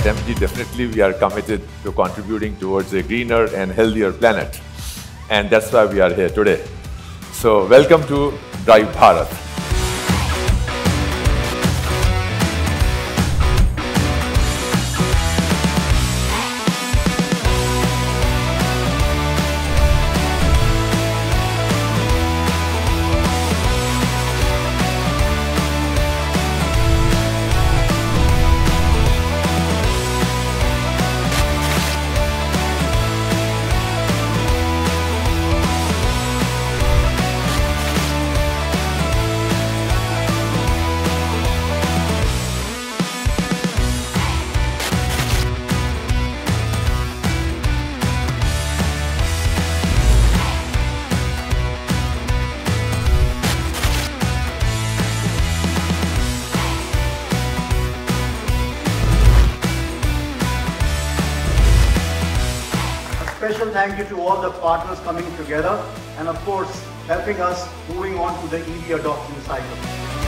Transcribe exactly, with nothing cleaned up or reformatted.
at M G, definitely we are committed to contributing towards a greener and healthier planet. And that's why we are here today. So welcome to DriEV.Bharat. Special thank you to all the partners coming together and of course helping us moving on to the E V adoption cycle.